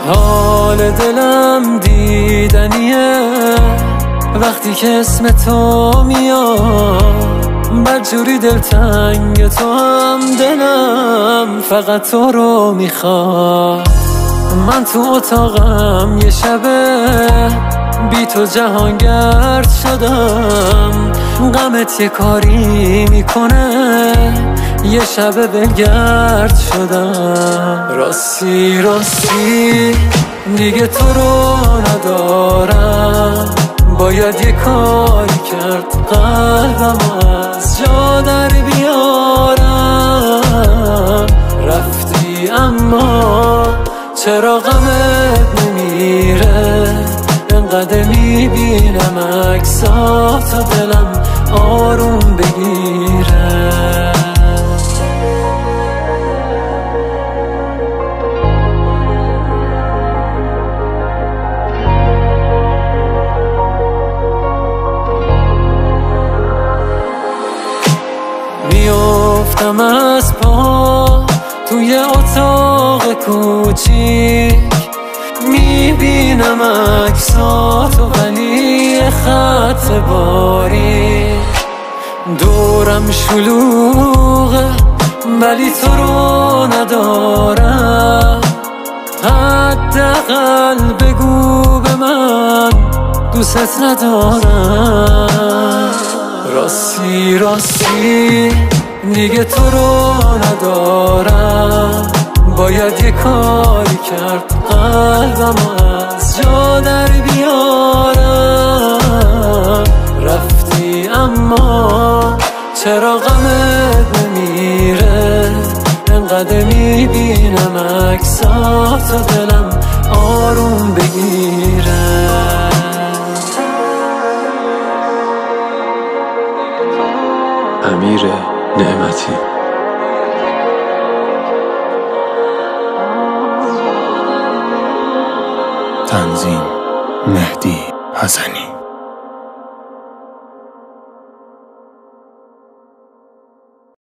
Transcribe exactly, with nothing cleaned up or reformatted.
حال دلم دیدنیه وقتی که اسم تو میاد، بدجوری دلتنگ تو هم دلم فقط تو رو میخواد. من تو اتاقم یه شبه بی تو جهانگرد شدم، غمت یه کاری میکنه یه شبه بلگرد شدم. راستی راستی دیگه تو رو ندارم، باید یه کاری کرد قلبم از جا در بیارم. رفتی اما چرا غمت نمیره، انقدر میبینم عکسات و دلم آروم بگیره. میافتم از پا توی اتاق کوچیک، میبینم عکساتو ولی خط باریک. دورم شلوغه ولی تو رو ندارم، حداقل بگو به من دوست ندارم. راستی راستی دیگه تو رو ندارم، باید یه کاری کرد قلبم از جا در بیارم. رفتی اما چرا غمت نمیره، انقدر میبینم عکسات و دلم آروم بگیره. امیر نعمتی. تنظیم مهدی حسنی.